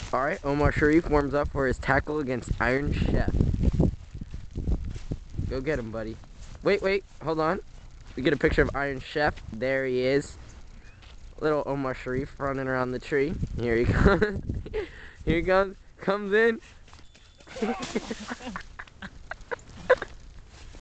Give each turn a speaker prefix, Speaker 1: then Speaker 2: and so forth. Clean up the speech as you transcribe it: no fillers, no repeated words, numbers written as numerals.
Speaker 1: Alright, Omar Sharif warms up for his tackle against Iron Chef. Go get him, buddy. Wait, hold on. We get a picture of Iron Chef. There he is. Little Omar Sharif running around the tree. Here he comes. Here he comes. Comes in.